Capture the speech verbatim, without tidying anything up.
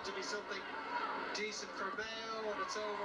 to be something decent for Mayo, and it's over.